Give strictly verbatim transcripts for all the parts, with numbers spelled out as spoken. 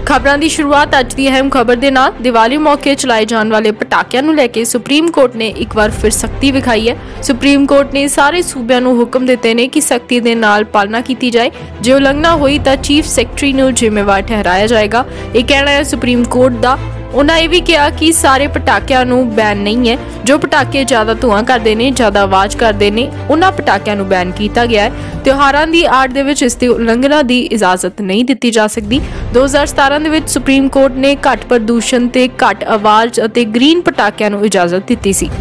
खबरों की शुरुआत अज की अहम खबर के नाल दिवाली मौके चलाए जाने वाले पटाखियां नूं लैके सुप्रीम कोर्ट ने एक बार फिर सख्ती विखाई है। सुप्रीम कोर्ट ने सारे सूबिਆਂ नूं हुक्म दिते ने कि सख्ती दे नाल पालना की जाए। जे उलंघना हुई तो चीफ सैकटरी नूं जिम्मेवार ठहराया जाएगा। यह कहना है सुप्रीम कोर्ट का। उन्होंने यह भी कहा कि सारे पटाखियां नूं बैन नहीं है। जो पटाखे ज्यादा धुआं करते हैं, ज्यादा आवाज़ करते हैं, उन्होंने पटाखियां नूं बैन किया गया है। त्योहारों की आड़ दे विच इसकी उलंघना की इजाजत नहीं दी जा सकती। दो हज़ार सतारह दे विच सुप्रीम कोर्ट ने घट प्रदूषण ते घट आवाज़ और ग्रीन पटाखियां नूं इजाजत दी सी।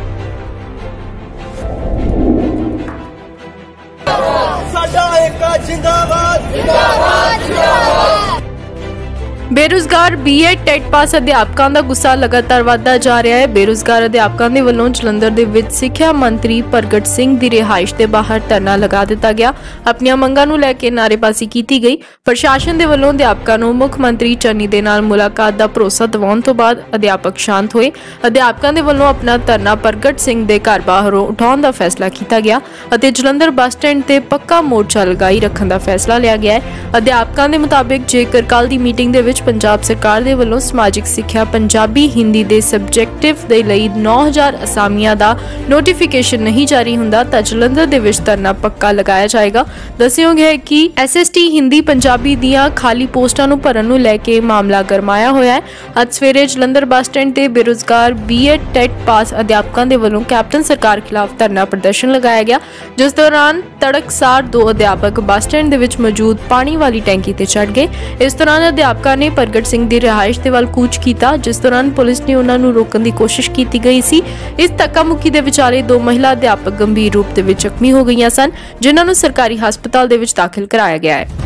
बेरोजगार बी एड टेट पास अध्यापकों का गुस्सा लगातार बढ़ता जा रहा है। बेरोजगार अध्यापकों के वलों जलंधर दे विच सिक्ख्या मंत्री प्रगट सिंह की रिहाइश के बाहर धरना लगा दिता गया। अपनी मंगां नूं लैके नारेबाजी की गई। प्रशासन के वलों अध्यापकों नूं मुख मंत्री चन्नी दे नाल मुलाकात का भरोसा दिवाउण तो बाद अध्यापक शांत हुए। अध्यापकों के वलों अपना धरना प्रगट सिंह के घर बाहरों उठाउण का फैसला किया गया और जलंधर बस स्टैंड ते पक्का मोर्चा लगाई रखने का फैसला लिया गया है। अध्यापकों के मुताबिक जेकर कल की मीटिंग दे विच पंजाब सरकार दे वलों समाजिक सिक्ख्या पंजाबी हिंदी दे सबजैक्टिव दे लई नौ हज़ार असामियां दा नोटिफिकेशन नहीं जारी हुंदा तां जलंधर दे विच धरना पक्का लगाया जाएगा। दस्सियोग है कि S S T Hindi Punjabi दियां खाली पोस्टां नूं भरन नूं लैके मामला गरमाया होया है। अज सवेरे जलंधर बस स्टैंड ते बेरोजगार बी एड टेट पास अध्यापकों के वलों कैप्टन सरकार खिलाफ धरना प्रदर्शन लगाया गया, जिस दौरान तड़कसार दो अध्यापक बस स्टैंड दे विच मौजूद पानी वाली टैंकी ते चढ़ गए। इस दौरान अध्यापकों ने प्रगट सिंह की रिहाइश के वाल कूच किया, जिस दौरान पुलिस ने उन्होंने रोकने की कोशिश की गई सी। इस धक्का मुक्की के विचाले दो महिला अध्यापक गंभीर रूप से जख्मी हो गई सन, जिन्होंने सरकारी हस्पताल दे विच दाखिल कराया गया है।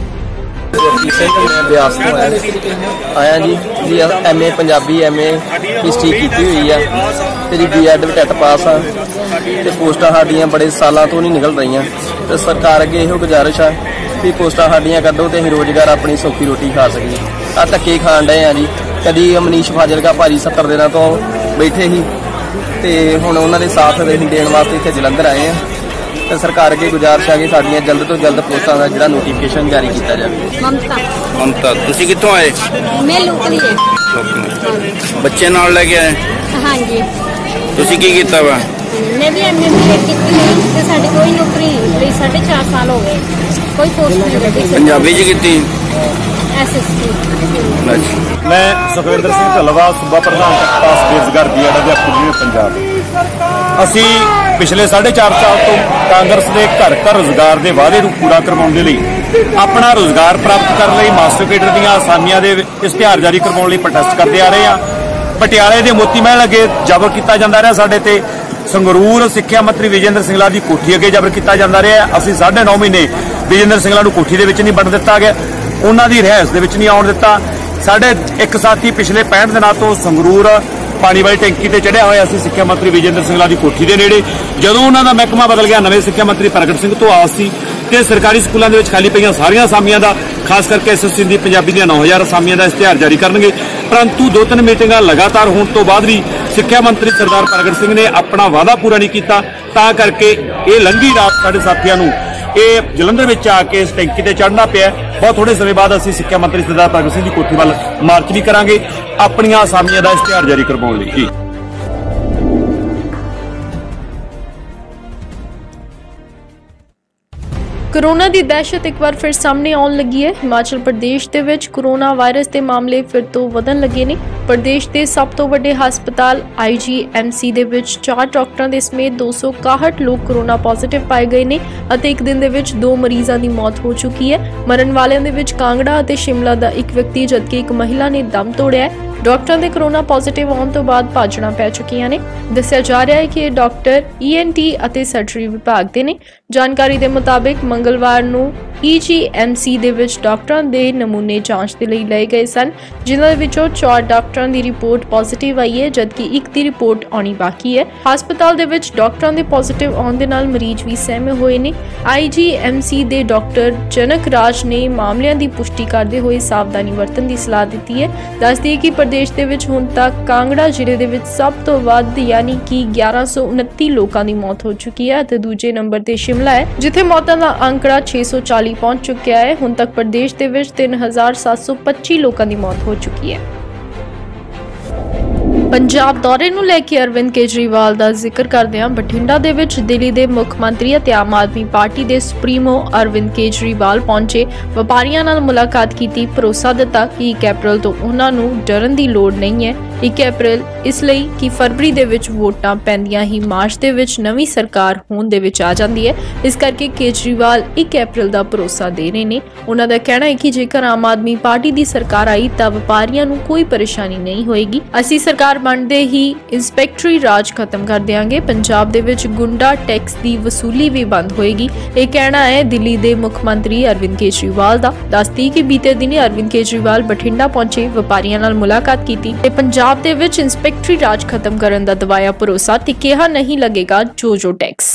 आया जी जी M A Punjabi M A history की हुई है, तेरी बी एड टेट पास आ ते पोस्टां साडियां बड़े सालों तो नहीं निकल रही। तो सरकार अगे यो गुजारिश है भी पोस्टां साडियां कड्डो ते असीं रोजगार अपनी सौखी रोटी खा सकीए। आ धक्के खाण डए आ जी। कदी मनीष फाजिलका भाजी सत्तर दिनों तो बैठे ही ते हुण उन्हां दे साथ देण वास्ते इत्थे जलंधर आए हैं। तो सरकार अगे गुजारिश है कि साडियां जल्द तो जल्द पोस्टां दा जिहड़ा नोटिफिकेशन जारी किया जाए। ममता ममता तुसीं कित्थों आए? मैं लोकली है। बच्चे नाल लेके आए? हाँ जी। तुसीं की कीता वा? मैं भी एम ए की ते साडी कोई नौकरी नहीं मिली। साढ़े चार साल हो गए, कोई पोस्ट नहीं लगी। पंजाबी च कीती? S S T. मैं सुखविंदर सिंह ढलवा सूबा प्रधान पास बेरोजगार बी एड अध्यापक यूनियन पंजाब। असी पिछले साढ़े चार साल तो कांग्रेस के घर घर रोजगार के वादे को पूरा करवाने लिए अपना रोजगार प्राप्त करने लिए मास्टर केडर दी आसामियां दे इश्तिहार जारी करवाने लिए प्रोटेस्ट करते आ रहे हैं। पटियाले के मोती महल अगे जबर किया जाता रहा। साडे ते संगरूर सिक्ख्या मंत्री विजेंद्र सिंगला की कोठी अगे जबर किया जाता रहा। असी साढ़े नौ महीने विजेंद्र सिंगला को कोठी के नहीं बन दिता गया, उन्होंने रिहायश के नहीं आउण दिता। साढ़े एक साथी पिछले पैंठ दिनों तो संगरूर पानी वाली टैंकी से चढ़िया होया सी सिक्ख्या मंत्री विजेंद्र सिंगला की कोठी के नेड़े। जदों उन्होंने महकमा बदल गया, नवे सिक्ख्या मंत्री प्रगट सिंह तो आस सी कि सरकारी स्कूलों के खाली पईयां सारियां असामियां का खास करके S S C Hindi Punjabi दी नौ हज़ार असामियां का इश्तिहार जारी करनगे। परंतु दो तीन मीटिंगां लगातार होने तो बाद भी सिक्ख्या मंत्री सरदार प्रगट सिंह ने अपना वादा पूरा नहीं किया। तां करके ये लंघी रात साडे साथियों नूं ये जलंधर में आके इस टैंकी से चढ़ना पिया। बहुत थोड़े समय बाद असीं सिक्ख्या मंत्री सरदार प्रगट सिंह की कोठी वाल मार्च भी करांगे अपनी असामियां का इश्तिहार जारी करवाउण लई। कोरोना की दहशत एक बार फिर सामने आने लगी है। हिमाचल प्रदेश के विच कोरोना वायरस के मामले फिर तो वधन लगे ने। प्रदेश के सब तो वड्डे हस्पताल आई जी एम सी दे विच चार डॉक्टरों के समेत दो सौ इकाहठ लोग कोरोना पॉजिटिव पाए गए ने अते एक दिन दे विच दो मरीजों की मौत हो चुकी है। मरण वालों दे विच कांगड़ा अते शिमला का एक व्यक्ति जबकि एक महिला ने दम तोड़िया है। डॉक्टरों के कोरोना पॉजिटिव आने तो बाद भाजना पै चुकियां ने। दस्सिया जा रहा है कि डॉक्टर ई एन टी अते सर्जरी विभाग के ने। जानकारी के मुताबिक मंगलवार नूं ई जी एम सी दे विच डॉक्टरों के नमूने जांच के लिए लए गए सन, जिन्हां विचों चार डॉक्टरों की रिपोर्ट पॉजिटिव आई है जबकि एक की रिपोर्ट आनी बाकी है। हस्पताल दे विच डॉक्टरों के पॉजिटिव आने दे नाल मरीज भी सहमे हुए ने। आई जी एम सी दे डॉक्टर जनक राज ने मामलों की पुष्टि करते हुए सावधानी वरतन की सलाह दी है। दस दिए कि प्रदेश दे विच हुण तक कांगड़ा जिले दे विच सब तो वध यानी कि ग्यारह सौ उनती लोगों की मौत हो चुकी है। दूजे नंबर ते शिमला है जिथे मौतों का आंकड़ा छे सौ चालीस ਚਾਲੀ ਪਹੁੰਚ ਚੁੱਕਿਆ ਹੈ। ਹੁਣ ਤੱਕ ਪ੍ਰਦੇਸ਼ ਦੇ ਵਿੱਚ ਤਿੰਨ ਹਜ਼ਾਰ ਸੱਤ ਸੌ ਪੱਚੀ ਲੋਕਾਂ ਦੀ ਮੌਤ ਹੋ ਚੁੱਕੀ ਹੈ। ਪੰਜਾਬ ਦੌਰੇ ਨੂੰ ਲੈ ਕੇ ਅਰਵਿੰਦ ਕੇਜਰੀਵਾਲ ਦਾ ਜ਼ਿਕਰ ਕਰਦਿਆਂ ਬਠਿੰਡਾ ਦੇ ਵਿੱਚ ਦਿੱਲੀ ਦੇ ਮੁੱਖ ਮੰਤਰੀ ਅਤੇ ਆਮ ਆਦਮੀ ਪਾਰਟੀ ਦੇ ਸੁਪਰੀਮੋ ਅਰਵਿੰਦ ਕੇਜਰੀਵਾਲ ਪਹੁੰਚੇ, ਵਪਾਰੀਆਂ ਨਾਲ ਮੁਲਾਕਾਤ ਕੀਤੀ, ਭਰੋਸਾ ਦਿੱਤਾ ਕਿ ਇੱਕ ਅਪ੍ਰੈਲ ਤੋਂ ਉਹਨਾਂ ਨੂੰ ਡਰਨ ਦੀ ਲੋੜ ਨਹੀਂ ਹੈ। ਇੱਕ ਅਪ੍ਰੈਲ ਇਸ ਲਈ ਕਿ ਫਰਵਰੀ ਦੇ ਵਿੱਚ ਵੋਟਾਂ ਪੈਂਦੀਆਂ ਹੀ ਮਾਰਚ ਦੇ ਵਿੱਚ ਨਵੀਂ ਸਰਕਾਰ ਹੋਣ ਦੇ ਵਿੱਚ ਆ ਜਾਂਦੀ ਹੈ। ਇਸ ਕਰਕੇ ਕੇਜਰੀਵਾਲ ਇੱਕ ਅਪ੍ਰੈਲ ਦਾ ਭਰੋਸਾ ਦੇ ਰਹੇ ਨੇ। ਉਹਨਾਂ ਦਾ ਕਹਿਣਾ ਹੈ ਕਿ ਜੇਕਰ ਆਮ ਆਦਮੀ ਪਾਰਟੀ ਦੀ ਸਰਕਾਰ ਆਈ ਤਾਂ ਵਪਾਰੀਆਂ ਨੂੰ ਕੋਈ ਪਰੇਸ਼ਾਨੀ ਨਹੀਂ ਹੋਏਗੀ। ਅਸੀਂ ਸਰਕਾਰ ਬਣਦੇ ਹੀ ਇੰਸਪੈਕਟਰੀ ਰਾਜ ਖਤਮ ਕਰ ਦਿਆਂਗੇ। ਪੰਜਾਬ ਦੇ ਵਿੱਚ ਗੁੰਡਾ ਟੈਕਸ ਦੀ ਵਸੂਲੀ ਵੀ ਬੰਦ ਹੋਏਗੀ। ਇਹ ਕਹਿਣਾ ਹੈ ਦਿੱਲੀ ਦੇ ਮੁੱਖ ਮੰਤਰੀ ਅਰਵਿੰਦ ਕੇਜਰੀਵਾਲ ਦਾ। ਦੱਸਦੀ ਕਿ ਬੀਤੇ ਦਿਨੀ ਅਰਵਿੰਦ ਕੇਜਰੀਵਾਲ ਬਠਿੰਡਾ ਪਹੁੰਚੇ, ਵਪਾਰੀਆਂ ਨਾਲ ਮੁਲਾਕਾਤ ਕੀਤੀ ਤੇ ਪੰਜਾਬ ਦੇ ਵਿੱਚ ਇੰਸਪੈਕਟਰੀ ਰਾਜ ਖਤਮ ਕਰਨ ਦਾ ਦਵਾਇਆ ਭਰੋਸਾ ਤੇ ਕਿਹਾ नहीं लगेगा जो जो टैक्स।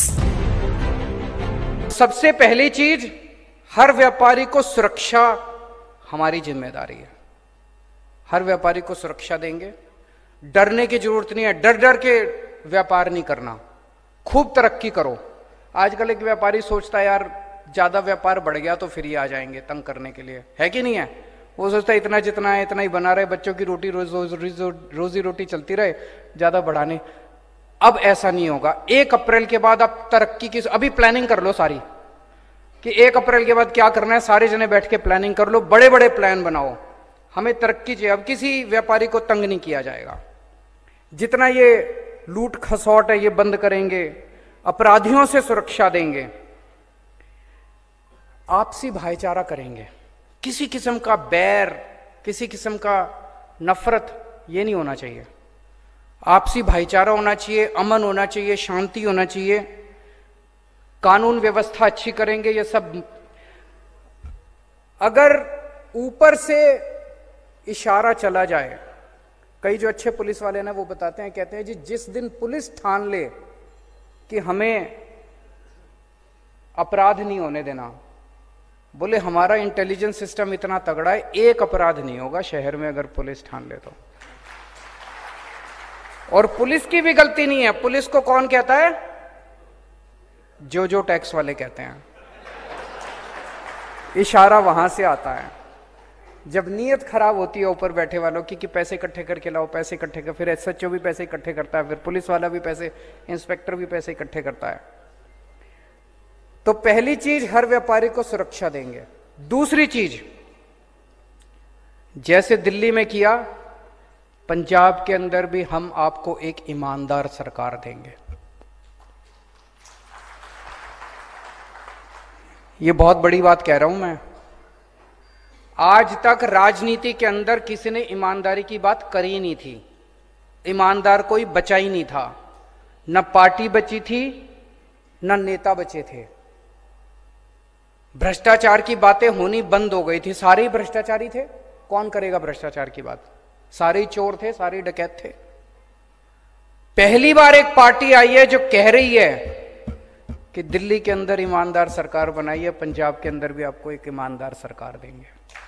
सबसे पहली चीज, हर व्यापारी को सुरक्षा हमारी जिम्मेदारी है। हर व्यापारी को सुरक्षा देंगे, डरने की जरूरत नहीं है। डर डर के व्यापार नहीं करना, खूब तरक्की करो। आजकल एक व्यापारी सोचता है यार ज्यादा व्यापार बढ़ गया तो फिर ये आ जाएंगे तंग करने के लिए, है कि नहीं है? वो सोचता है इतना जितना है इतना ही बना रहे, बच्चों की रोटी रोज रोज रोजी रोटी चलती रहे, ज्यादा बढ़ाने। अब ऐसा नहीं होगा। एक अप्रैल के बाद आप तरक्की की अभी प्लानिंग कर लो सारी, कि एक अप्रैल के बाद क्या करना है। सारे जने बैठ के प्लानिंग कर लो, बड़े बड़े प्लान बनाओ। हमें तरक्की चाहिए। अब किसी व्यापारी को तंग नहीं किया जाएगा। जितना ये लूट खसौट है ये बंद करेंगे, अपराधियों से सुरक्षा देंगे, आपसी भाईचारा करेंगे। किसी किस्म का बैर, किसी किस्म का नफरत ये नहीं होना चाहिए। आपसी भाईचारा होना चाहिए, अमन होना चाहिए, शांति होना चाहिए, कानून व्यवस्था अच्छी करेंगे। ये सब अगर ऊपर से इशारा चला जाए, कई जो अच्छे पुलिस वाले ना वो बताते हैं, कहते हैं जी जिस दिन पुलिस ठान ले कि हमें अपराध नहीं होने देना, बोले हमारा इंटेलिजेंस सिस्टम इतना तगड़ा है, एक अपराध नहीं होगा शहर में अगर पुलिस ठान ले तो। और पुलिस की भी गलती नहीं है। पुलिस को कौन कहता है? जो जो टैक्स वाले कहते हैं। इशारा वहां से आता है। जब नीयत खराब होती है ऊपर बैठे वालों की कि पैसे इकट्ठे करके लाओ, पैसे इकट्ठे कर, फिर एसएचओ भी पैसे इकट्ठे करता है, फिर पुलिस वाला भी पैसे, इंस्पेक्टर भी पैसे इकट्ठे करता है। तो पहली चीज, हर व्यापारी को सुरक्षा देंगे। दूसरी चीज, जैसे दिल्ली में किया, पंजाब के अंदर भी हम आपको एक ईमानदार सरकार देंगे। ये बहुत बड़ी बात कह रहा हूं मैं। आज तक राजनीति के अंदर किसी ने ईमानदारी की बात करी नहीं थी। ईमानदार कोई बचा ही नहीं था। न पार्टी बची थी, न नेता बचे थे। भ्रष्टाचार की बातें होनी बंद हो गई थी। सारे ही भ्रष्टाचारी थे। कौन करेगा भ्रष्टाचार की बात? सारे ही चोर थे, सारे ही डकैत थे। पहली बार एक पार्टी आई है जो कह रही है कि दिल्ली के अंदर ईमानदार सरकार बनाई है, पंजाब के अंदर भी आपको एक ईमानदार सरकार देंगे।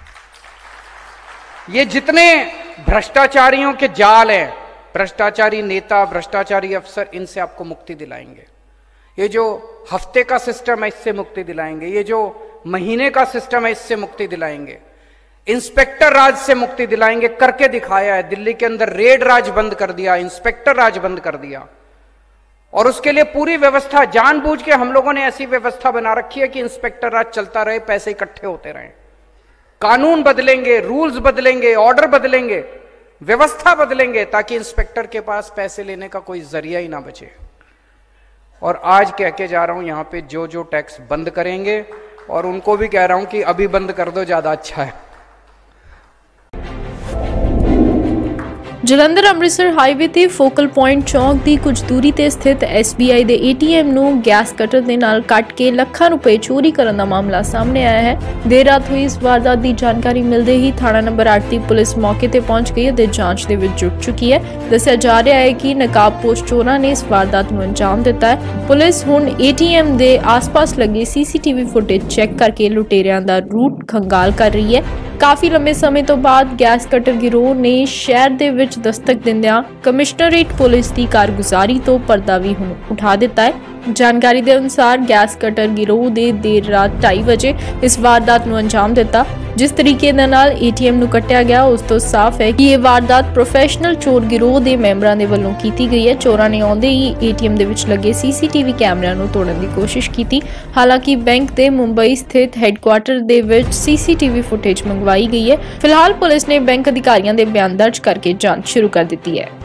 ये जितने भ्रष्टाचारियों के जाल हैं, भ्रष्टाचारी नेता, भ्रष्टाचारी अफसर, इनसे आपको मुक्ति दिलाएंगे। ये जो हफ्ते का सिस्टम है इससे मुक्ति दिलाएंगे। ये जो महीने का सिस्टम है इससे मुक्ति दिलाएंगे। इंस्पेक्टर राज से मुक्ति दिलाएंगे। करके दिखाया है। दिल्ली के अंदर रेड राज बंद कर दिया, इंस्पेक्टर राज बंद कर दिया। और उसके लिए पूरी व्यवस्था जानबूझ के हम लोगों ने ऐसी व्यवस्था बना रखी है कि इंस्पेक्टर राज चलता रहे, पैसे इकट्ठे होते रहे। कानून बदलेंगे, रूल्स बदलेंगे, ऑर्डर बदलेंगे, व्यवस्था बदलेंगे, ताकि इंस्पेक्टर के पास पैसे लेने का कोई जरिया ही ना बचे। और आज कह के जा रहा हूं, यहां पे जो जो टैक्स बंद करेंगे, और उनको भी कह रहा हूं कि अभी बंद कर दो, ज्यादा अच्छा है। ਜਲੰਧਰ ਅੰਮ੍ਰਿਤਸਰ ਹਾਈਵੇ ਤੇ ਫੋਕਲ ਪੁਆਇੰਟ ਚੌਂਕ ਦੀ ਕੁਝ ਦੂਰੀ ਤੇ ਸਥਿਤ ਐਸ ਬੀ ਆਈ ਦੇ ਏ ਟੀ ਐਮ ਨੂੰ ਗੈਸ ਕਟਰ ਦੇ ਨਾਲ ਕੱਟ ਕੇ ਲੱਖਾਂ ਰੁਪਏ ਚੋਰੀ ਕਰਨ ਦਾ ਮਾਮਲਾ ਸਾਹਮਣੇ ਆਇਆ ਹੈ। ਦੇਰ ਰਾਤ ਹੋਈ ਇਸ ਵਾਰਦਾਤ ਦੀ ਜਾਣਕਾਰੀ ਮਿਲਦੇ ਹੀ ਥਾਣਾ ਨੰਬਰ ਅੱਠ ਦੀ ਪੁਲਿਸ ਮੌਕੇ ਤੇ ਪਹੁੰਚ ਗਈ ਅਤੇ ਜਾਂਚ ਦੇ ਵਿੱਚ ਜੁਟ ਚੁੱਕੀ ਹੈ। ਦੱਸਿਆ ਜਾ ਰਿਹਾ ਹੈ ਕਿ ਨਕਾਬਪੋਸ਼ ਚੋਰਾਂ ਨੇ ਇਸ ਵਾਰਦਾਤ ਨੂੰ ਅੰਜਾਮ ਦਿੱਤਾ ਹੈ। ਪੁਲਿਸ ਹੁਣ ਏ ਟੀ ਐਮ ਦੇ ਆਸ-ਪਾਸ ਲੱਗੇ C C T V footage check ਕਰਕੇ ਲੁਟੇਰਿਆਂ ਦਾ ਰੂਟ ਖੰਗਾਲ ਕਰ ਰਹੀ ਹੈ। ਕਾਫੀ ਲੰਬੇ ਸਮੇਂ ਤੋਂ ਬਾਅਦ ਗੈਸ ਕਟਰ ਗਿਰੋਹ ਨੇ ਸ਼ਹਿਰ ਦੇ ਵਿੱਚ ਦਸਤਕ ਦਿੰਦਿਆਂ ਕਮਿਸ਼ਨਰੇਟ ਪੁਲਿਸ ਦੀ ਕਾਰਗੁਜ਼ਾਰੀ ਤੋਂ ਪਰਦਾ ਵੀ ਹੁਣ ਉਠਾ ਦਿੱਤਾ ਹੈ। ਜਾਣਕਾਰੀ ਦੇ ਅਨੁਸਾਰ ਗੈਸ ਕਟਰ ਗਿਰੋਹ ਦੇ ਦੇਰ ਰਾਤ ਢਾਈ ਵਜੇ ਇਸ ਵਾਰਦਾਤ ਨੂੰ ਅੰਜਾਮ ਦਿੱਤਾ। ਜਿਸ ਤਰੀਕੇ ਦੇ ਨਾਲ ਏਟੀਐਮ ਨੂੰ ਕੱਟਿਆ ਗਿਆ ਉਸ ਤੋਂ ਸਾਫ਼ ਹੈ ਕਿ ਇਹ ਵਾਰਦਾਤ ਪ੍ਰੋਫੈਸ਼ਨਲ ਚੋਰ ਗਿਰੋਹ ਦੇ ਮੈਂਬਰਾਂ ਦੇ ਵੱਲੋਂ ਕੀਤੀ ਗਈ ਹੈ। ਚੋਰਾਂ ਨੇ ਆਉਂਦੇ ਹੀ ਏਟੀਐਮ ਦੇ ਵਿੱਚ ਲੱਗੇ ਸੀਸੀਟੀਵੀ ਕੈਮਰਿਆਂ ਨੂੰ ਤੋੜਨ ਦੀ ਕੋਸ਼ਿਸ਼ ਕੀਤੀ। ਹਾਲਾਂਕਿ ਬੈਂਕ ਦੇ ਮੁੰਬਈ ਸਥਿਤ ਹੈੱਡਕੁਆਰਟਰ ਦੇ ਵਿੱਚ ਸੀਸੀਟੀਵੀ ਫੁਟੇਜ ਮੰਗਵਾਈ ਗਈ ਹੈ। ਫਿਲਹਾਲ ਪੁਲਿਸ ਨੇ ਬੈਂਕ ਅਧਿਕਾਰੀਆਂ ਦੇ ਬਿਆਨ ਦਰਜ ਕਰਕੇ ਜਾਂਚ ਸ਼ੁਰੂ ਕਰ ਦਿੱਤੀ ਹੈ।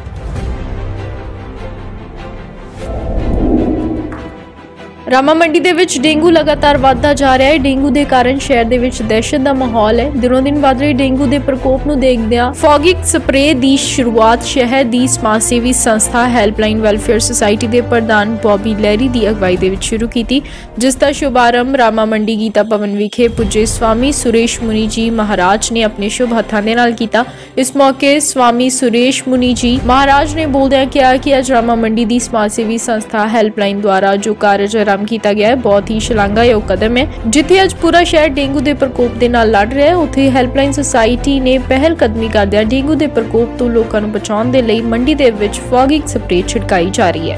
ਰਾਮਾ ਮੰਡੀ ਦੇ ਵਿੱਚ ਡੇਂਗੂ ਲਗਾਤਾਰ ਵਧਦਾ ਜਾ ਰਿਹਾ ਹੈ। ਡੇਂਗੂ ਦੇ ਕਾਰਨ ਸ਼ਹਿਰ ਦੇ ਵਿੱਚ ਦਹਿਸ਼ਤ ਦਾ ਮਾਹੌਲ ਹੈ। ਦਿਨੋਂ ਦਿਨ ਵਧ ਰਹੇ ਡੇਂਗੂ ਦੇ ਪ੍ਰਕੋਪ ਨੂੰ ਦੇਖਦਿਆਂ ਫੌਗਿੰਗ ਸਪਰੇਅ ਦੀ ਸ਼ੁਰੂਆਤ ਸ਼ਹਿਰ ਦੀ ਸਮਾਜ ਸੇਵੀ ਸੰਸਥਾ ਹੈਲਪਲਾਈਨ ਵੈਲਫੇਅਰ ਸੁਸਾਇਟੀ ਦੇ ਪ੍ਰਧਾਨ ਬੌਬੀ ਲਹਿਰੀ ਦੀ ਅਗਵਾਈ ਦੇ ਵਿੱਚ ਸ਼ੁਰੂ ਕੀਤੀ, ਜਿਸ ਦਾ ਸ਼ੁਭਾਰੰਭ ਰਾਮਾ ਮੰਡੀ ਗੀਤਾ ਭਵਨ ਵਿਖੇ ਪੁੱਜੇ ਸਵਾਮੀ ਸੁਰੇਸ਼ ਮੁਨੀ ਜੀ ਮਹਾਰਾਜ ਨੇ ਆਪਣੇ ਸ਼ੁਭ ਹੱਥਾਂ ਦੇ ਨਾਲ ਕੀਤਾ। ਇਸ ਮੌਕੇ ਸਵਾਮੀ ਸੁਰੇਸ਼ ਮੁਨੀ ਜੀ ਮਹਾਰਾਜ ਨੇ ਬੋਲਦਿਆਂ ਕਿਹਾ ਕਿ ਅੱਜ ਰਾਮਾ ਮੰਡੀ ਦੀ ਸਮਾਜ ਸੇਵੀ ਸੰਸਥਾ ਹੈਲਪਲਾਈਨ ਦੁਆਰਾ ਜੋ ਕਾਰਜ ਕੀਤਾ ਗਿਆ ਹੈ ਬਹੁਤ ਹੀ ਸ਼ਲਾਘਾਯੋਗ ਕਦਮ ਹੈ। ਜਿੱਥੇ ਅੱਜ ਪੂਰਾ ਸ਼ਹਿਰ ਡੇਂਗੂ ਦੇ ਪ੍ਰਕੋਪ ਦੇ ਨਾਲ ਲੜ ਰਿਹਾ ਹੈ, ਉੱਥੇ ਹੈਲਪਲਾਈਨ ਸੁਸਾਇਟੀ ਨੇ ਪਹਿਲ ਕਦਮੀ ਕਰਦਿਆਂ ਡੇਂਗੂ ਦੇ ਪ੍ਰਕੋਪ ਤੋਂ ਲੋਕਾਂ ਨੂੰ ਬਚਾਉਣ ਦੇ ਲਈ ਮੰਡੀ ਦੇ ਵਿੱਚ ਫੌਗਿੰਗ ਸਪਰੇਅ ਛਿੜਕਾਈ ਜਾ ਰਹੀ ਹੈ।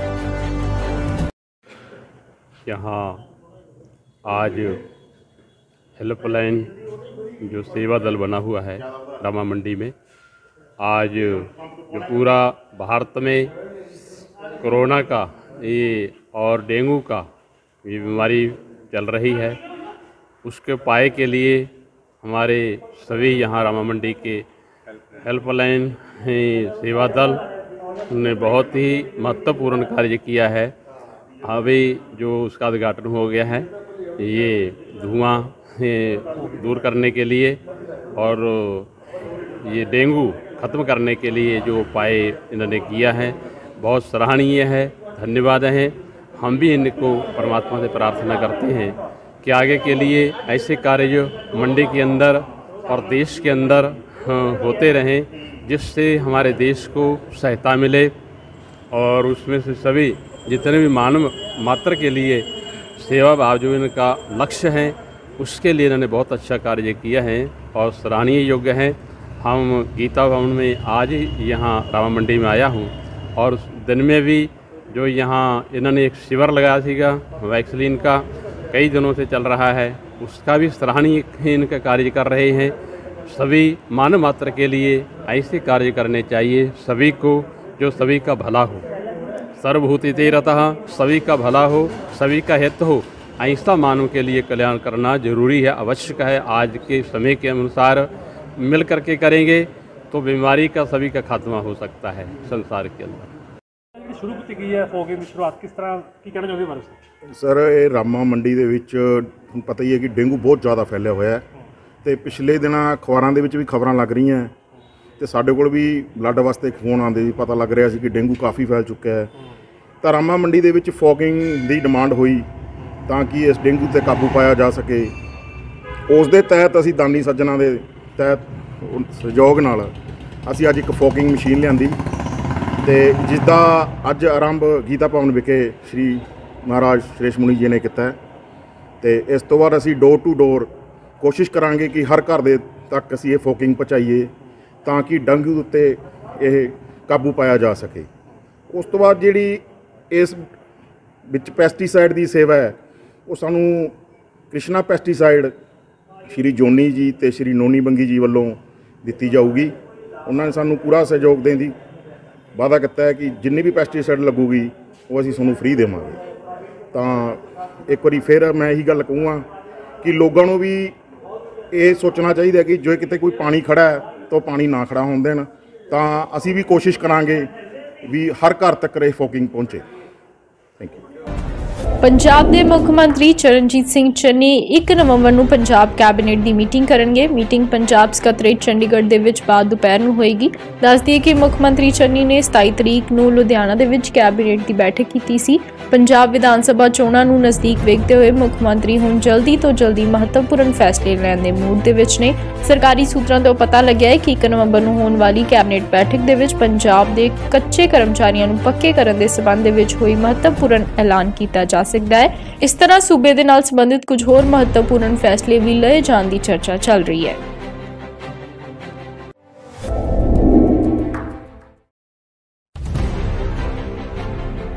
यहाँ आज हेल्पलाइन जो सेवा दल बना हुआ है रामा मंडी में, आज जो पूरा भारत में कोरोना का ये और डेंगू का ये बीमारी चल रही है, उसके उपाय के लिए हमारे सभी यहाँ रामा मंडी के हेल्पलाइन सेवा दल ने बहुत ही महत्वपूर्ण कार्य किया है। अभी जो उसका उद्घाटन हो गया है, ये धुआं दूर करने के लिए और ये डेंगू ख़त्म करने के लिए जो उपाय इन्होंने किया है बहुत सराहनीय है, धन्यवाद है। हम भी इनको परमात्मा से प्रार्थना करते हैं कि आगे के लिए ऐसे कार्य मंडी के अंदर और देश के अंदर होते रहें, जिससे हमारे देश को सहायता मिले और उसमें से सभी जितने भी मानव मात्र के लिए सेवा भाव जो इनका लक्ष्य है, उसके लिए इन्होंने बहुत अच्छा कार्य किया है और सराहनीय योग्य है। हम गीता भवन में आज यहाँ रामा मंडी में आया हूँ और उस दिन में भी जो यहाँ इन्होंने एक शिविर लगाया सीगा वैक्सीन का, कई दिनों से चल रहा है, उसका भी सराहनीय इनका कार्य कर रहे हैं। सभी मानव मात्र के लिए ऐसे कार्य करने चाहिए सभी को, जो सभी का भला हो। सर्वभूतिते रतः, सभी का भला हो, सभी का हित हो, ऐसा मानव के लिए कल्याण करना जरूरी है, आवश्यक है। आज के समय के अनुसार मिल करके करेंगे तो बीमारी का सभी का खात्मा हो सकता है संसार के अंदर। ਸ਼ੁਰੂ ਕੀਤੀ ਗਈ ਹੈ ਫੌਗਿੰਗ ਦੀ ਸ਼ੁਰੂਆਤ ਕਿਸ ਤਰ੍ਹਾਂ ਕੀ ਕਹਿਣਾ ਚਾਹੁੰਦੇ ਬਾਰੇ ਸਰ? ਇਹ ਰਾਮਾ ਮੰਡੀ ਦੇ ਵਿੱਚ ਤੁਹਾਨੂੰ ਪਤਾ ਹੀ ਹੈ ਕਿ ਡੇਂਗੂ ਬਹੁਤ ਜ਼ਿਆਦਾ ਫੈਲਿਆ ਹੋਇਆ ਹੈ ਤੇ ਪਿਛਲੇ ਦਿਨਾਂ ਅਖਬਾਰਾਂ ਦੇ ਵਿੱਚ ਵੀ ਖਬਰਾਂ ਲੱਗ ਰਹੀਆਂ ਤੇ ਸਾਡੇ ਕੋਲ ਵੀ ਬਲੱਡ ਵਾਸਤੇ ਫੋਨ ਆਉਂਦੇ ਸੀ, ਪਤਾ ਲੱਗ ਰਿਹਾ ਸੀ ਕਿ ਡੇਂਗੂ ਕਾਫੀ ਫੈਲ ਚੁੱਕਿਆ ਹੈ। ਤਾਂ ਰਾਮਾ ਮੰਡੀ ਦੇ ਵਿੱਚ ਫੌਗਿੰਗ ਦੀ ਡਿਮਾਂਡ ਹੋਈ ਤਾਂ ਕਿ ਇਸ ਡੇਂਗੂ ਤੇ ਕਾਬੂ ਪਾਇਆ ਜਾ ਸਕੇ। ਉਸ ਦੇ ਤਹਿਤ ਅਸੀਂ ਦਾਨੀ ਸੱਜਣਾ ਦੇ ਤਹਿਤ ਸਹਿਯੋਗ ਨਾਲ ਅਸੀਂ ਅੱਜ ਇੱਕ ਫੌਗਿੰਗ ਮਸ਼ੀਨ ਲਿਆਂਦੀ ਤੇ ਜਿਸ ਦਾ ਅੱਜ ਆਰੰਭ ਗੀਤਾ ਭਵਨ ਵਿਖੇ ਸ਼੍ਰੀ ਮਹਾਰਾਜ ਸੁਰੇਸ਼ ਮੁਨੀ ਜੀ ਨੇ ਕੀਤਾ ਤੇ ਇਸ ਤੋਂ ਬਾਅਦ ਅਸੀਂ ਡੋਰ ਟੂ ਡੋਰ ਕੋਸ਼ਿਸ਼ ਕਰਾਂਗੇ ਕਿ ਹਰ ਘਰ ਦੇ ਤੱਕ ਅਸੀਂ ਇਹ ਫੌਗਿੰਗ ਪਹੁੰਚਾਈਏ ਤਾਂ ਕਿ ਡੇਂਗੂ ਉੱਤੇ ਇਹ ਕਾਬੂ ਪਾਇਆ ਜਾ ਸਕੇ। ਉਸ ਤੋਂ ਬਾਅਦ ਜਿਹੜੀ ਇਸ ਵਿੱਚ ਪੈਸਟੀਸਾਈਡ ਦੀ ਸੇਵਾ ਹੈ ਉਹ ਸਾਨੂੰ ਕ੍ਰਿਸ਼ਨਾ ਪੈਸਟੀਸਾਈਡ ਸ਼੍ਰੀ ਜੋਨੀ ਜੀ ਤੇ ਸ਼੍ਰੀ ਨੋਨੀ ਬੰਗੀ ਜੀ ਵੱਲੋਂ ਦਿੱਤੀ ਜਾਊਗੀ। ਉਹਨਾਂ ਨੇ ਸਾਨੂੰ ਪੂਰਾ ਸਹਿਯੋਗ ਦੇਣ ਦੀ ਵਾਅਦਾ ਕੀਤਾ ਹੈ ਕਿ ਜਿੰਨੀ ਵੀ ਪੈਸਟੀਸਾਈਡ ਲੱਗੂਗੀ ਉਹ ਅਸੀਂ ਤੁਹਾਨੂੰ ਫ੍ਰੀ ਦੇਵਾਂਗੇ। ਤਾਂ ਇੱਕ ਵਾਰੀ ਫਿਰ ਮੈਂ ਇਹੀ ਗੱਲ ਕਹੂੰਗਾ ਕਿ ਲੋਕਾਂ ਨੂੰ ਵੀ ਇਹ ਸੋਚਣਾ ਚਾਹੀਦਾ ਕਿ ਜੇ ਕਿਤੇ ਕੋਈ ਪਾਣੀ ਖੜਾ ਹੈ ਤਾਂ ਪਾਣੀ ਨਾ ਖੜਾ ਹੋਣ ਦੇਣ। ਤਾਂ ਅਸੀਂ ਵੀ ਕੋਸ਼ਿਸ਼ ਕਰਾਂਗੇ ਵੀ ਹਰ ਘਰ ਤੱਕ ਇਹ ਫੌਗਿੰਗ ਪਹੁੰਚੇ। Thank you. ਪੰਜਾਬ ਦੇ ਮੁੱਖ ਮੰਤਰੀ ਚਰਨਜੀਤ ਸਿੰਘ ਚੰਨੀ ਇੱਕ ਨਵੰਬਰ ਨੂੰ ਪੰਜਾਬ ਕੈਬਨਿਟ ਦੀ ਮੀਟਿੰਗ ਕਰਨਗੇ। ਮੀਟਿੰਗ ਪੰਜਾਬ ਸਕੱਤਰੇਤ ਚੰਡੀਗੜ੍ਹ ਦੇ ਵਿੱਚ ਬਾਅਦ ਦੁਪਹਿਰ ਨੂੰ ਹੋਏਗੀ। ਦੱਸ ਦਈਏ ਕਿ ਮੁੱਖ ਮੰਤਰੀ ਚੰਨੀ ਨੇ ਸਤਾਈ ਤਰੀਕ ਨੂੰ ਲੁਧਿਆਣਾ ਦੇ ਵਿੱਚ ਕੈਬਨਿਟ ਦੀ ਬੈਠਕ ਕੀਤੀ ਸੀ। ਪੰਜਾਬ ਵਿਧਾਨ ਸਭਾ ਚੋਣਾਂ ਨੂੰ ਨਜ਼ਦੀਕ ਵੇਖਦੇ ਹੋਏ ਮੁੱਖ ਮੰਤਰੀ ਹੁਣ ਜਲਦੀ ਤੋਂ ਜਲਦੀ ਮਹੱਤਵਪੂਰਨ ਫੈਸਲੇ ਲੈਣ ਦੇ ਮੂਡ ਦੇ ਵਿੱਚ ਨੇ। ਸਰਕਾਰੀ ਸੂਤਰਾਂ ਤੋਂ ਪਤਾ ਲੱਗਿਆ ਹੈ ਕਿ ਇੱਕ ਨਵੰਬਰ ਨੂੰ ਹੋਣ ਵਾਲੀ ਕੈਬਨਿਟ ਬੈਠਕ ਦੇ ਵਿੱਚ ਪੰਜਾਬ ਦੇ ਕੱਚੇ ਕਰਮਚਾਰੀਆਂ ਨੂੰ ਪੱਕੇ ਕਰਨ ਦੇ ਸਬੰਧ ਦੇ ਵਿੱਚ ਹੋਈ ਮਹੱਤਵਪੂਰਨ ਐਲਾਨ ਕੀਤਾ ਜਾ ਸਕਦਾ ਹੈ। ਇਸ ਤਰ੍ਹਾਂ ਸੂਬੇ ਦੇ ਨਾਲ ਸੰਬੰਧਿਤ ਕੁਝ ਹੋਰ ਮਹੱਤਵਪੂਰਨ ਫੈਸਲੇ ਵੀ ਲਏ ਜਾਣ ਦੀ ਚਰਚਾ ਚੱਲ ਰਹੀ ਹੈ।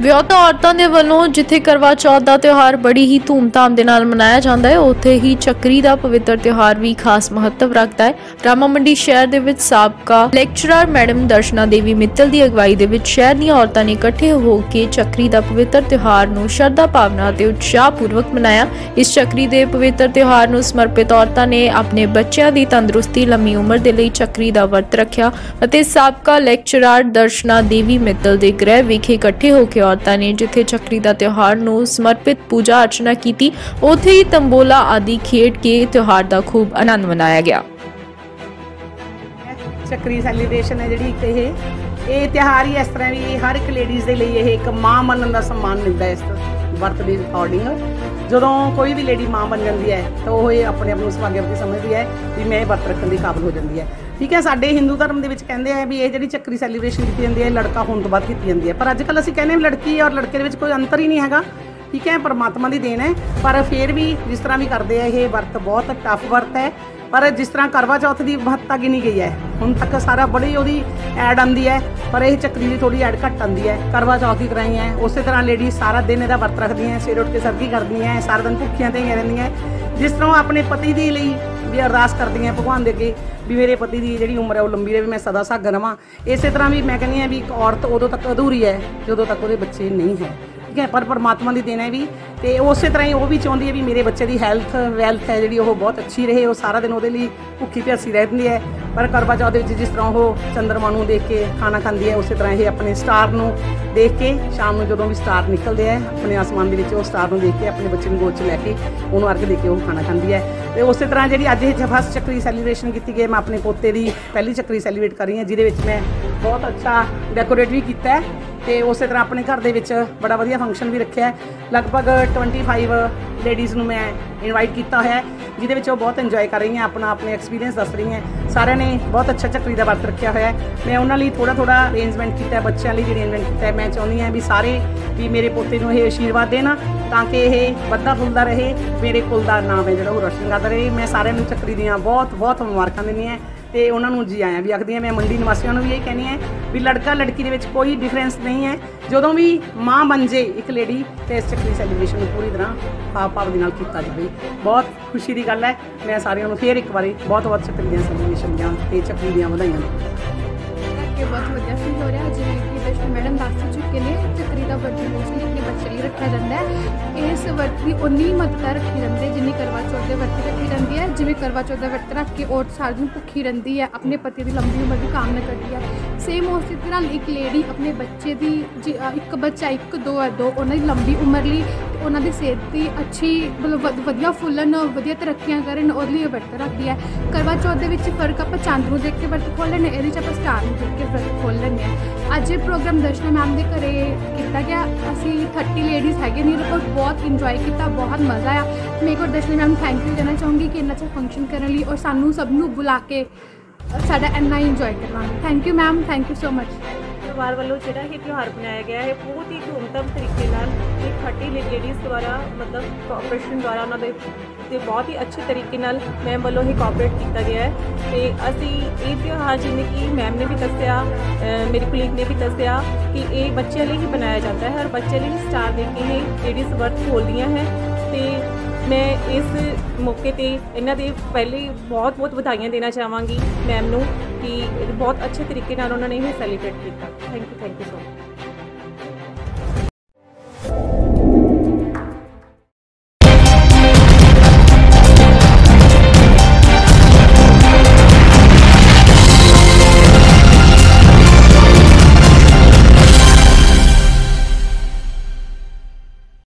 ਵਿਆਹੁਤਾ ਔਰਤਾਂ ਦੇ ਵੱਲੋਂ ਜਿੱਥੇ ਕਰਵਾ ਚੌਥ ਦਾ ਤਿਉਹਾਰ ਬੜੀ ਹੀ ਧੂਮਧਾਮ ਦੇ ਨਾਲ ਮਨਾਇਆ ਜਾਂਦਾ ਹੈ, ਉੱਥੇ ਹੀ ਚੱਕਰੀ ਦਾ ਪਵਿੱਤਰ ਤਿਉਹਾਰ ਵੀ ਖਾਸ ਮਹੱਤਵ ਰੱਖਦਾ ਹੈ। ਰਾਮਾ ਮੰਡੀ ਸ਼ਹਿਰ ਦੇ ਵਿੱਚ ਸਾਬਕਾ ਲੈਕਚਰਰ ਮੈਡਮ ਦਰਸ਼ਨਾ ਦੇਵੀ ਮਿੱਤਲ ਦੀ ਅਗਵਾਈ ਦੇ ਵਿੱਚ ਸ਼ਹਿਰ ਦੀਆਂ ਔਰਤਾਂ ਨੇ ਇਕੱਠੇ ਹੋ ਕੇ ਚੱਕਰੀ ਦਾ ਪਵਿੱਤਰ ਤਿਉਹਾਰ ਨੂੰ ਸ਼ਰਧਾ ਭਾਵਨਾ ਅਤੇ ਉਤਸ਼ਾਹਪੂਰਵਕ ਮਨਾਇਆ। ਇਸ ਚੱਕਰੀ ਦੇ ਪਵਿੱਤਰ ਤਿਉਹਾਰ ਨੂੰ ਸਮਰਪਿਤ ਔਰਤਾਂ ਨੇ ਆਪਣੇ ਬੱਚਿਆਂ ਦੀ ਤੰਦਰੁਸਤੀ, ਲੰਮੀ ਉਮਰ ਦੇ ਲਈ ਚੱਕਰੀ ਦਾ ਵਰਤ ਰੱਖਿਆ ਅਤੇ ਸਾਬਕਾ ਲੈਕਚਰਰ ਦਰਸ਼ਨਾ ਦੇਵੀ ਮਿੱਤਲ ਦੇ ਗ੍ਰਹਿ ਵਿਖੇ ਇਕੱਠੇ ਹੋ ਕੇ ਔਰਤਾਂ ਨੇ ਜਿੱਥੇ ਚੱਕਰੀ ਦਾ ਤਿਉਹਾਰ ਨੂੰ ਸਮਰਪਿਤ ਪੂਜਾ ਅਰਚਨਾ ਕੀਤੀ, ਉੱਥੇ ਹੀ ਤੰਬੋਲਾ ਆਦਿ ਖੇਡ ਕੇ ਤਿਉਹਾਰ ਦਾ ਖੂਬ ਆਨੰਦ ਮਨਾਇਆ ਗਿਆ। ਚੱਕਰੀ ਸੈਲੀਬ੍ਰੇਸ਼ਨ ਹੈ ਜਿਹੜੀ ਇਹ ਇਹ ਤਿਉਹਾਰ ਹੀ ਇਸ ਤਰ੍ਹਾਂ ਵੀ ਹਰ ਇੱਕ ਲੇਡੀਜ਼ ਦੇ ਲਈ ਇਹ ਇੱਕ ਮਾਂ ਬਣਨ ਦਾ ਸਨਮਾਨ ਮਿਲਦਾ ਇਸ ਵਰਤ ਦੇ ਅਕੋਰਡਿੰਗ। ਜਦੋਂ ਕੋਈ ਵੀ ਲੇਡੀ ਮਾਂ ਬਣ ਜਾਂਦੀ ਹੈ ਤਾਂ ਉਹ ਇਹ ਆਪਣੇ ਆਪ ਨੂੰ ਸੁਭਾਗਿਆਵਤੀ ਸਮਝਦੀ ਹੈ ਵੀ ਮੈਂ ਇਹ ਵਰਤ ਰੱਖਣ ਦੀ ਕਾਬਲ ਹੋ ਜਾਂਦੀ ਹੈ। ਠੀਕ ਹੈ, ਸਾਡੇ ਹਿੰਦੂ ਧਰਮ ਦੇ ਵਿੱਚ ਕਹਿੰਦੇ ਆ ਵੀ ਇਹ ਜਿਹੜੀ ਚੱਕਰੀ ਸੈਲੀਬ੍ਰੇਸ਼ਨ ਕੀਤੀ ਜਾਂਦੀ ਹੈ ਲੜਕਾ ਹੋਣ ਤੋਂ ਬਾਅਦ ਕੀਤੀ ਜਾਂਦੀ ਹੈ, ਪਰ ਅੱਜ ਕੱਲ੍ਹ ਅਸੀਂ ਕਹਿੰਦੇ ਹਾਂ ਲੜਕੀ ਔਰ ਲੜਕੇ ਦੇ ਵਿੱਚ ਕੋਈ ਅੰਤਰ ਹੀ ਨਹੀਂ ਹੈਗਾ। ਠੀਕ ਹੈ, ਪਰਮਾਤਮਾ ਦੀ ਦੇਣ ਹੈ, ਪਰ ਫਿਰ ਵੀ ਜਿਸ ਤਰ੍ਹਾਂ ਵੀ ਕਰਦੇ ਆ ਇਹ ਵਰਤ ਬਹੁਤ ਟਫ ਵਰਤ ਹੈ। ਪਰ ਜਿਸ ਤਰ੍ਹਾਂ ਕਰਵਾ ਚੌਥ ਦੀ ਮਹੱਤਤਾ ਗਿਣੀ ਗਈ ਹੈ ਹੁਣ ਤੱਕ ਸਾਰਾ ਬੜੀ ਉਹਦੀ ਐਡ ਆਉਂਦੀ ਹੈ, ਪਰ ਇਹ ਚੱਕਰੀ ਦੀ ਥੋੜੀ ਐਡ ਘੱਟ ਆਉਂਦੀ ਹੈ। ਕਰਵਾ ਚੌਥ ਦੀ ਤਰ੍ਹਾਂ ਹੀ ਹੈ, ਉਸੇ ਤਰ੍ਹਾਂ ਲੇਡੀ ਸਾਰਾ ਦਿਨ ਇਹਦਾ ਵਰਤ ਰੱਖਦੀਆਂ, ਸਵੇਰੇ ਉੱਠ ਕੇ ਸਰਗੀ ਕਰਦੀਆਂ, ਸਾਰਾ ਦਿਨ ਭੁੱਖੀਆਂ ਤੇ ਰਹਿੰਦੀਆਂ। ਜਿਸ ਤਰ੍ਹਾਂ ਉਹ ਆਪਣੇ ਪਤੀ ਦੇ ਲਈ ਵੀ ਅਰਦਾਸ ਕਰਦੀਆਂ ਭਗਵਾਨ ਦੇ ਅੱਗੇ ਵੀ ਮੇਰੇ ਪਤੀ ਦੀ ਜਿਹੜੀ ਉਮਰ ਹੈ ਉਹ ਲੰਬੀ ਰਹੇ, ਵੀ ਮੈਂ ਸਦਾ ਸੁਹਾਗਣ ਰਵਾਂ। ਇਸੇ ਤਰ੍ਹਾਂ ਵੀ ਮੈਂ ਕਹਿੰਦੀ ਹਾਂ ਵੀ ਇੱਕ ਔਰਤ ਉਦੋਂ ਤੱਕ ਅਧੂਰੀ ਹੈ ਜਦੋਂ ਤੱਕ ਉਹਦੇ ਬੱਚੇ ਨਹੀਂ ਹੈ। ਠੀਕ ਹੈ, ਪਰ ਪਰਮਾਤਮਾ ਦੀ ਦੇਣ ਹੈ ਵੀ, ਤੇ ਉਸੇ ਤਰ੍ਹਾਂ ਹੀ ਉਹ ਵੀ ਚਾਹੁੰਦੀ ਹੈ ਵੀ ਮੇਰੇ ਬੱਚੇ ਦੀ ਹੈਲਥ ਵੈਲਥ ਹੈ ਜਿਹੜੀ ਉਹ ਬਹੁਤ ਅੱਛੀ ਰਹੇ। ਉਹ ਸਾਰਾ ਦਿਨ ਉਹਦੇ ਲਈ ਭੁੱਖੀ ਪਿਆਸੀ ਰਹਿੰਦੀ ਹੈ। ਪਰ ਕਰਵਾ ਚੌਥ ਦੇ ਵਿੱਚ ਜਿਸ ਤਰ੍ਹਾਂ ਉਹ ਚੰਦਰਮਾ ਨੂੰ ਦੇਖ ਕੇ ਖਾਣਾ ਖਾਂਦੀ ਹੈ, ਉਸੇ ਤਰ੍ਹਾਂ ਇਹ ਆਪਣੇ ਸਟਾਰ ਨੂੰ ਦੇਖ ਕੇ ਸ਼ਾਮ ਨੂੰ ਜਦੋਂ ਵੀ ਸਟਾਰ ਨਿਕਲਦੇ ਹੈ ਆਪਣੇ ਆਸਮਾਨ ਦੇ ਵਿੱਚ, ਉਹ ਸਟਾਰ ਨੂੰ ਦੇਖ ਕੇ ਆਪਣੇ ਬੱਚੇ ਨੂੰ ਗੋਦ 'ਚ ਲੈ ਕੇ ਉਹਨੂੰ ਅਰਗ ਦੇ ਕੇ ਉਹ ਖਾਣਾ ਖਾਂਦੀ ਹੈ। ਤੇ ਉਸੇ ਤਰ੍ਹਾਂ ਜਿਹੜੀ ਅੱਜ ਇਹ ਫਸਟ ਚੱਕਰੀ ਸੈਲੀਬ੍ਰੇਸ਼ਨ ਕੀਤੀ ਗਈ, ਮੈਂ ਆਪਣੇ ਪੋਤੇ ਦੀ ਪਹਿਲੀ ਚੱਕਰੀ ਸੈਲੀਬ੍ਰੇਟ ਕਰ ਰਹੀ ਹਾਂ, ਜਿਹਦੇ ਵਿੱਚ ਮੈਂ ਬਹੁਤ ਅੱਛਾ ਡੈਕੋਰੇਟ ਵੀ ਕੀਤਾ ਹੈ। ਤੇ ਉਸੇ ਤਰ੍ਹਾਂ ਆਪਣੇ ਘਰ ਦੇ ਵਿੱਚ ਬੜਾ ਵਧੀਆ ਫੰਕਸ਼ਨ ਵੀ ਰੱਖਿਆ। ਲਗਭਗ ਪੱਚੀ ਲੇਡੀਜ਼ ਨੂੰ ਮੈਂ ਇਨਵਾਈਟ ਕੀਤਾ ਹੋਇਆ, ਜਿਹਦੇ ਵਿੱਚ ਉਹ ਬਹੁਤ ਇੰਜੋਏ ਕਰ ਰਹੀਆਂ, ਆਪਣਾ ਆਪਣੇ ਐਕਸਪੀਰੀਅੰਸ ਦੱਸ ਰਹੀਆਂ। ਸਾਰਿਆਂ ਨੇ ਬਹੁਤ ਅੱਛਾ ਚੱਕਰੀ ਦਾ ਵਰਤ ਰੱਖਿਆ ਹੋਇਆ। ਮੈਂ ਉਹਨਾਂ ਲਈ ਥੋੜ੍ਹਾ ਥੋੜ੍ਹਾ ਅਰੇਂਜਮੈਂਟ ਕੀਤਾ, ਬੱਚਿਆਂ ਲਈ ਜਿਹੜੀ ਅਰੇਂਜਮੈਂਟ ਕੀਤਾ। ਮੈਂ ਚਾਹੁੰਦੀ ਹਾਂ ਵੀ ਸਾਰੇ ਵੀ ਮੇਰੇ ਪੋਤੇ ਨੂੰ ਇਹ ਆਸ਼ੀਰਵਾਦ ਦੇਣ ਤਾਂ ਕਿ ਇਹ ਵੱਧਦਾ ਫੁੱਲਦਾ ਰਹੇ, ਮੇਰੇ ਕੁਲ ਦਾ ਨਾਮ ਹੈ ਜਿਹੜਾ ਉਹ ਰੋਸ਼ਨ ਕਰਦਾ ਰਹੇ। ਮੈਂ ਸਾਰਿਆਂ ਨੂੰ ਚੱਕਰੀ ਦੀਆਂ ਬਹੁਤ ਬਹੁਤ ਮੁਬਾਰਕਾਂ ਦਿੰਦੀ ਹਾਂ ਤੇ ਉਹਨਾਂ ਨੂੰ ਜੀ ਆਇਆਂ ਵੀ ਆਖਦੀ ਹਾਂ। ਮੈਂ ਮੰਡੀ ਨਿਵਾਸੀਆਂ ਨੂੰ ਵੀ ਇਹ ਕਹਿੰਦੀ ਹਾਂ ਵੀ ਲੜਕਾ ਲੜਕੀ ਦੇ ਵਿੱਚ ਕੋਈ ਡਿਫਰੈਂਸ ਨਹੀਂ ਹੈ। ਜਦੋਂ ਵੀ ਮਾਂ ਬਣ ਜੇ ਇੱਕ ਲੇਡੀ ਤੇ ਇਸ ਚੱਕਰੀ ਸੈਲੀਬ੍ਰੇਸ਼ਨ ਨੂੰ ਪੂਰੀ ਤਰ੍ਹਾਂ ਭਾਵ ਭਾਵ ਦੇ ਨਾਲ ਕੀਤਾ ਜਾਵੇ। ਬਹੁਤ ਖੁਸ਼ੀ ਦੀ ਗੱਲ ਹੈ। ਮੈਂ ਸਾਰਿਆਂ ਨੂੰ ਫੇਰ ਇੱਕ ਵਾਰੀ ਬਹੁਤ ਬਹੁਤ ਚੱਕਰੀ ਦੀਆਂ ਸੈਲੀਬ੍ਰੇਸ਼ਨ ਦੀਆਂ ਤੇ ਚੱਕਰੀ ਦੀਆਂ ਵਧਾਈਆਂ ਨੇ। बहुत वधिया फील हो रहा जिवें कि दर्शन मैडम दस चुके ने ਚੱਕਰੀ ਦਾ ਵਰਤ ਮੋਸਟਲੀ ਆਪਣੇ ਬੱਚੇ ਲਈ ਰੱਖਿਆ ਜਾਂਦਾ ਹੈ। ਇਸ ਵਰਤ ਦੀ ਉਨੀ ਮਹੱਤਤਾ ਰੱਖੀ ਜਾਂਦੀ ਹੈ ਜਿੰਨੀ ਕਰਵਾ ਚੌਥ ਦੇ ਵਰਤ ਰੱਖੀ ਜਾਂਦੀ ਹੈ। ਜਿਵੇਂ ਕਰਵਾ ਚੌਥ ਦਾ ਵਰਤ ਰੱਖ ਕੇ ਔਰਤ ਸਾਰਾ ਦਿਨ ਭੁੱਖੀ ਰਹਿੰਦੀ ਹੈ, ਆਪਣੇ ਪਤੀ ਦੀ ਲੰਬੀ ਉਮਰ ਦੀ ਕਾਮਨਾ ਕਰਦੀ ਹੈ। ਸੇਮ ਉਸੇ ਤਰ੍ਹਾਂ ਇੱਕ ਲੇਡੀ ਆਪਣੇ ਬੱਚੇ ਦੀ ਇੱਕ ਬੱਚਾ ਇੱਕ ਦੋ ਹੈ ਦੋ ਉਹਨਾਂ ਦੀ ਲੰਬੀ ਉਮਰ ਲਈ, ਉਹਨਾਂ ਦੀ ਸਿਹਤ ਦੀ ਅੱਛੀ ਮਤਲਬ ਵਧੀਆ ਫੁੱਲਣ, ਵਧੀਆ ਤਰੱਕੀਆਂ ਕਰਨ, ਉਹਦੇ ਲਈ ਵਰਤ ਰੱਖਦੀ ਹੈ। ਕਰਵਾ ਚੌਥ ਦੇ ਵਿੱਚ ਫਰਕ ਆਪਾਂ ਚੰਦ ਨੂੰ ਦੇਖ ਕੇ ਵਰਤ ਖੋਲ੍ਹ ਲੈਂਦੇ, ਇਹਦੇ 'ਚ ਆਪਾਂ ਸਟਾਰ ਨੂੰ ਦੇਖ ਕੇ ਵਰਤ ਖੋਲ੍ਹ ਲੈਂਦੇ ਹਾਂ। ਅੱਜ ਇਹ ਪ੍ਰੋਗਰਾਮ ਦਰਸ਼ਨਾ ਮੈਮ ਦੇ ਘਰੇ ਕੀਤਾ ਗਿਆ। ਅਸੀਂ तीस ਲੇਡੀਜ਼ ਹੈਗੇ ਨੇ, ਪਰ ਬਹੁਤ ਇੰਜੋਏ ਕੀਤਾ, ਬਹੁਤ ਮਜ਼ਾ ਆਇਆ। ਮੈਂ ਇੱਕ ਵਾਰ ਦਰਸ਼ਨਾ ਮੈਮ ਥੈਂਕ ਯੂ ਕਹਿਣਾ ਚਾਹੂੰਗੀ ਕਿ ਇੰਨਾ ਅੱਛਾ ਫੰਕਸ਼ਨ ਕਰਨ ਲਈ ਔਰ ਸਾਨੂੰ ਸਭ ਨੂੰ ਬੁਲਾ ਕੇ ਸਾਡਾ ਇੰਨਾ ਇੰਜੋਏ ਕਰਵਾਉਣ। Thank you ma'am, thank you so much. ਪਰਿਵਾਰ ਵੱਲੋਂ ਜਿਹੜਾ ਇਹ ਤਿਉਹਾਰ ਮਨਾਇਆ ਗਿਆ ਹੈ ਬਹੁਤ ਹੀ ਧੂਮਧਾਮ ਤਰੀਕੇ ਨਾਲ ਇਹ ਥਰਟੀ ਲੇਡੀਜ਼ ਦੁਆਰਾ ਮਤਲਬ ਕੋਆਪਰੇਸ਼ਨ ਦੁਆਰਾ ਉਹਨਾਂ ਦੇ ਤੇ ਬਹੁਤ ਹੀ ਅੱਛੇ ਤਰੀਕੇ ਨਾਲ ਮੈਮ ਵੱਲੋਂ ਹੀ ਕੋਆਪਰੇਟ ਕੀਤਾ ਗਿਆ ਹੈ। ਤੇ ਅਸੀਂ ਇਹ ਤਿਉਹਾਰ ਜਿਵੇਂ ਕਿ ਮੈਮ ਨੇ ਵੀ ਦੱਸਿਆ, ਮੇਰੀ ਕੁਲੀਗ ਨੇ ਵੀ ਦੱਸਿਆ ਕਿ ਇਹ ਬੱਚਿਆਂ ਲਈ ਹੀ ਬਣਾਇਆ ਜਾਂਦਾ ਹੈ ਔਰ ਬੱਚਿਆਂ ਲਈ ਸਟਾਰ ਦੇ ਕੇ ਇਹ ਲੇਡੀਜ਼ ਵਰਤ ਖੋਲ੍ਹਦੀਆਂ ਹੈ। ਤੇ ਮੈਂ ਇਸ ਮੌਕੇ ਤੇ ਇਹਨਾਂ ਦੇ ਪਹਿਲੇ ਬਹੁਤ ਬਹੁਤ ਵਧਾਈਆਂ ਦੇਣਾ ਚਾਹਾਂਗੀ ਮੈਮ ਨੂੰ ਕਿ ਬਹੁਤ ਅੱਛੇ ਤਰੀਕੇ ਨਾਲ ਉਹਨਾਂ ਨੇ ਇਹ ਸੈਲੀਬ੍ਰੇਟ ਕੀਤਾ। Thank you thank you so much.